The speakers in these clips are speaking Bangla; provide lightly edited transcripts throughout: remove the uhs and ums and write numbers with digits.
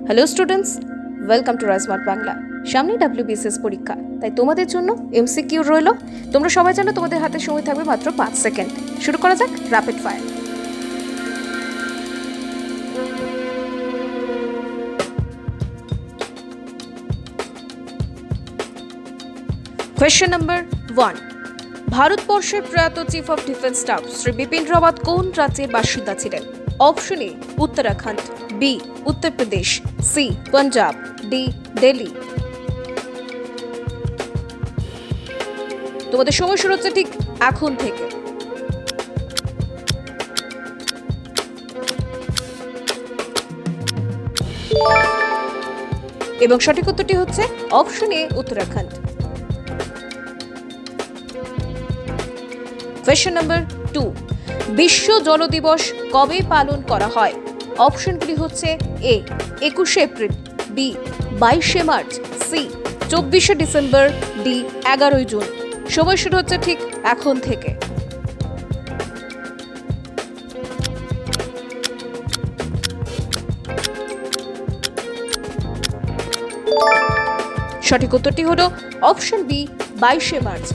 Hello students, welcome to Rice Smart Bangla. সামনে wbcs পরীক্ষা, তাই তোমাদের জন্য এমসিকিউ রইল। তোমরা সবাই জানো তোমাদের হাতে সময় থাকবে মাত্র 5 সেকেন্ড। শুরু করা যাক র্যাপিড ফায়ার। কোয়েশ্চেন নাম্বার 1, ভারতবর্ষের প্রয়াত chief of defence staff Shri Bipin Rawat কোন রাজ্যের বাসিন্দা ছিলেন? Option A Uttarakhand, B Uttar Pradesh, C Punjab, D Delhi. তোমাদের সময় শুরু হচ্ছে ঠিক এখন থেকে। এবং সঠিক উত্তরটি হচ্ছে option A Uttarakhand. Question number 2, বিশ্ব জল দিবস কবে পালন করা হয়? অপশনগুলি হচ্ছে এ 21শে এপ্রিল, বি 22শে মার্চ, সি 24শে ডিসেম্বর, ডি 11ই জুন। সময় শুরু হচ্ছে ঠিক এখন থেকে। সঠিক উত্তরটি হলো অপশন বি 22শে মার্চ।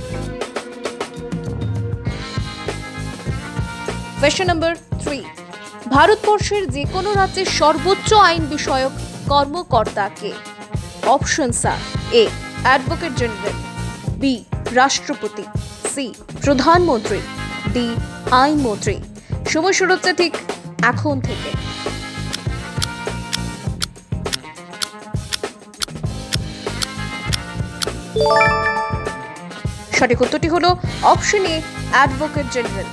কোয়েশ্চেন নাম্বার 3, ভারতবর্ষের যে কোনো রাজ্যের সর্বোচ্চ আইন বিষয়ক কর্মকর্তা কে? অপশনস আর এ অ্যাডভোকেট জেনারেল, বি রাষ্ট্রপতি, সি প্রধানমন্ত্রী, ডি আইনমন্ত্রী। সময় শুরু হচ্ছে ঠিক এখন থেকে। সঠিক উত্তরটি হলো option A advocate general.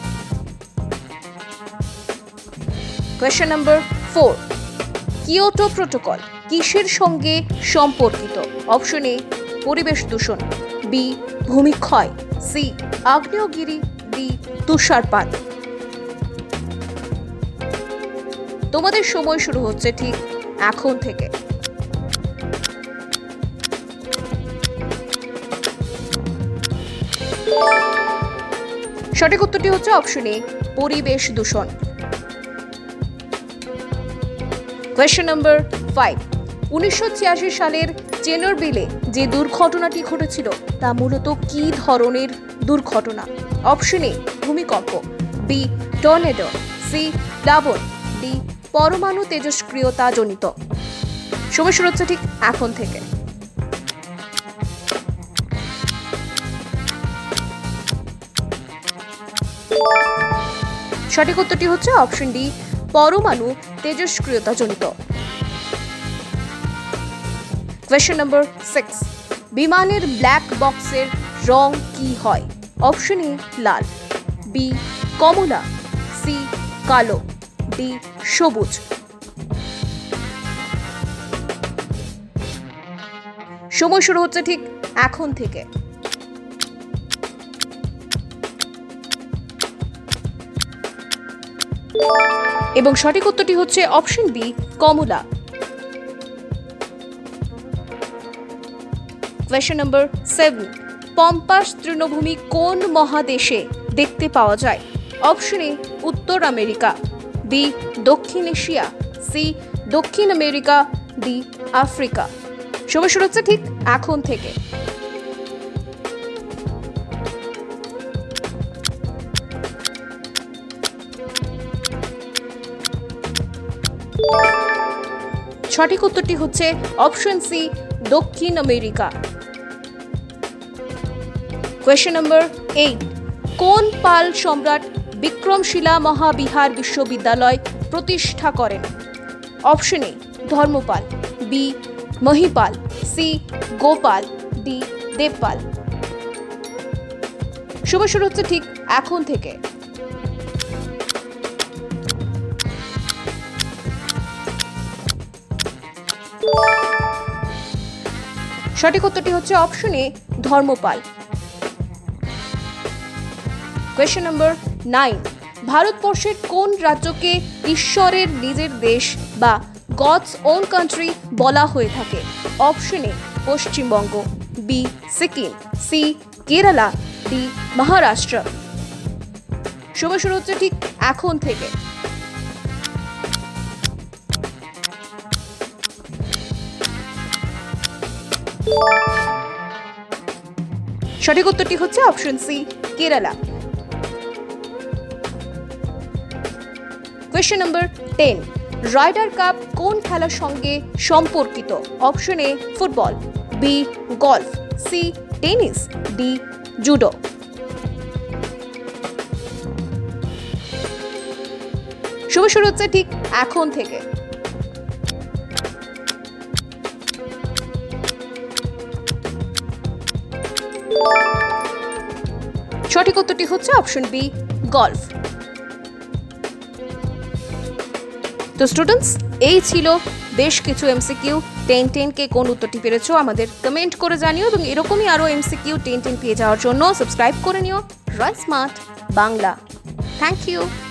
Question number 4, Kyoto protocol কিসের সঙ্গে সম্পর্কিত? অপশন এ পরিবেশ দূষণ, বি ভূমিক্ষয়, সি আগ্নেয়গিরি, ডি তুষারপাত। তোমাদের সময় শুরু হচ্ছে ঠিক এখন থেকে। সঠিক উত্তরটি হচ্ছে অপশন এ পরিবেশ দূষণ। কোয়েশ্চেন নাম্বার 5, 1986 সালের চেরনোবিলে যে দুর্ঘটনাটি ঘটেছিল তা মূলত কি ধরনের দুর্ঘটনা? অপশন এ ভূমিকম্প, বি টর্নেডো, সি প্লাবন, ডি পরমাণু তেজস্ক্রিয়তা জনিত। সময় শুরু হচ্ছে ঠিক এখন থেকে। সঠিক উত্তরটি হচ্ছে অপশন ডি পরমাণু তেজস্ক্রিয়তা জনিত। কোয়েশ্চেন নাম্বার 6, বিমানের ব্ল্যাক বক্সের রং কি হয়? অপশন এ লাল, বি কমলা, সি কালো, ডি সবুজ। সময় শুরু হচ্ছে ঠিক এখন থেকে। এবং সঠিক উত্তরটি হচ্ছে অপশন বি কমলা। কোয়েশ্চেন নাম্বার 7, পম্পাস তৃণভূমি কোন মহাদেশে দেখতে পাওয়া যায়? অপশন এ উত্তর আমেরিকা, বি দক্ষিণ এশিয়া, সি দক্ষিণ আমেরিকা, ডি আফ্রিকা। সময় শুরু হচ্ছে ঠিক এখন থেকে। সঠিক উত্তরটি হচ্ছে অপশন সি দক্ষিণ আমেরিকা। কোয়েশ্চেন নাম্বার 8, কোন পাল সম্রাট বিক্রমশিলা মহাবিহার বিশ্ববিদ্যালয় প্রতিষ্ঠা করেন? Option A Dharmapala, B Mahipala, C Gopala, D Devapala. সময় শুরু হচ্ছে ঠিক এখন থেকে। সঠিক উত্তরটি হচ্ছে option A Dharmapala. Question number 9, ভারতবর্ষের কোন রাজ্যকে ঈশ্বরের নিজের দেশ বা গডস ওন কান্ট্রি বলা হয়ে থাকে? Option A Paschimbanga, B Sikkim, C Kerala, D Maharashtra. সময় শুরু হচ্ছে ঠিক এখন থেকে। সঠিক উত্তরটি হচ্ছে option C, Kerala. Question number 10, Ryder cup কোন খেলার সঙ্গে সম্পর্কিত? Option A football, B golf, C tennis, D judo. সময় শুরু হচ্ছে ঠিক এখন থেকে। সঠিক উত্তরটি হচ্ছে অপশন বি, গলফ। তো স্টুডেন্টস, এই ছিল বেশ কিছু এমসিকিউ। 10 কে কোন উত্তরটি পেরেছো আমাদের কমেন্ট করে জানিও, এবং এরকমই আরো এমসিকিউ 10 পেয়ে যাওয়ার জন্য সাবস্ক্রাইব করে নিও Rice Smart Bangla. Thank you.